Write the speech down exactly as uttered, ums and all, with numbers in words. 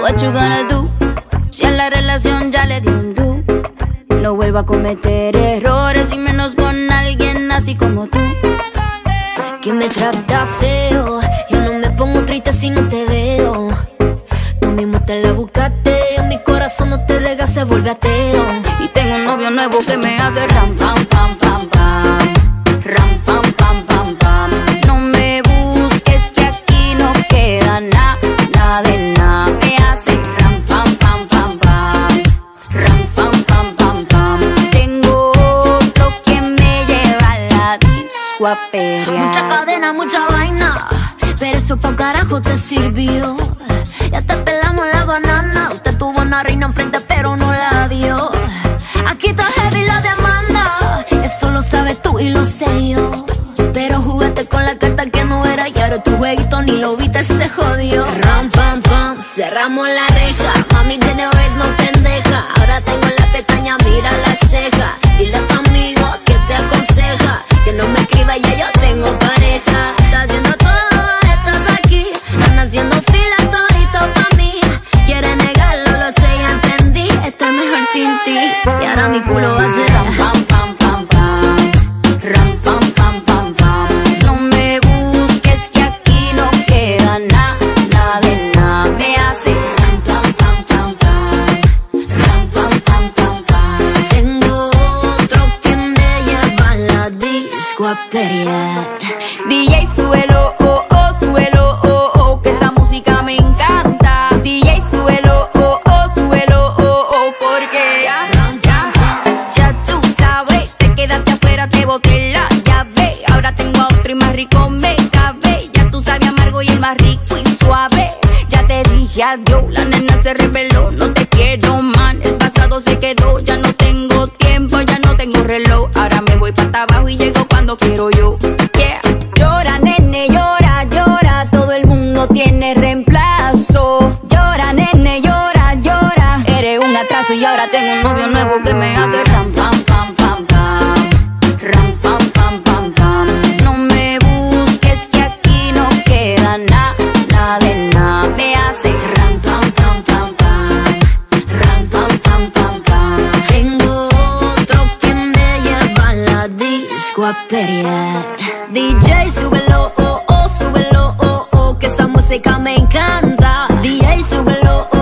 what you gonna do? Si a la relación ya le di un do. No vuelvo a cometer errores y menos con alguien así como tú, que me trata feo. Yo no me pongo triste si no te veo. Tú mismo te la buscaste, mi corazón no te rega, se vuelve ateo. Y tengo un novio nuevo que me hace ram, pam, pam, pam, pam. Ram, pam, pam, pam, pam. No me busques que aquí no queda nada, nada de nada. Me hace ram, pam, pam, pam, pam. Ram, pam, pam, pam, pam. Tengo otro que me lleva a la disco a pelear. Mucha cadena, mucha vaina, pero eso pa' carajo te sirvió. Ya te pelamos la banana. Usted tuvo una reina enfrente pero no la dio. Aquí está heavy la demanda, eso lo sabes tú y lo sé yo. Pero jugaste con la carta que no era y ahora tu jueguito ni lo viste, se jodió. Ram, pam, pam, cerramos la reja. Mami tiene vez no pendeja. Ahora tengo la pestaña, mira la ceja. Dile a tu amigo que te aconseja que no me escriba, ya yo tengo pareja. Estás haciendo todo, estás aquí. Están haciendo fila todito pa' mí. Quiere negarlo, lo sé, ya entendí. Estoy mejor sin ti y ahora mi culo va a ser ram, pam, pam, pam, pam. Ram, pam, pam, pam, pam. No me busques que aquí no queda nada, nada de nada. Me hace ram, pam, pam, pam, pam. Ram, pam, pam, pam, pam. Tengo otro que me lleva a la disco a pelear. D J súbelo, oh, oh, súbelo, oh, oh, que esa música me encanta. D J súbelo, oh, oh, súbelo, oh, oh, porque ya, ya, ya tú sabes, te quedaste afuera, te boté la llave. Ahora tengo a otro y más rico me cabe. Ya tú sabes amargo y el más rico y suave. Ya te dije adiós, la nena se reveló, no te quiero man. El pasado se quedó, ya no tengo tiempo, ya no tengo reloj. Ahora me voy para abajo y llego cuando quiero yo. Yeah. Llora, nene, llora, llora, todo el mundo tiene reemplazo. Llora, nene, llora, llora, eres un atraso y ahora tengo un novio nuevo que me hace ram, pam, pam, pam, pam. Ram, pam, pam, pam, pam. No me busques que aquí no queda nada, nada de nada. Me hace ram, pam, pam, pam, pam. Ram, pam, pam, pam, pam. Tengo otro que me lleva a la disco a pelear. D J súbelo, oh, oh, súbelo, oh, oh, que esa música me encanta. D J súbelo, oh,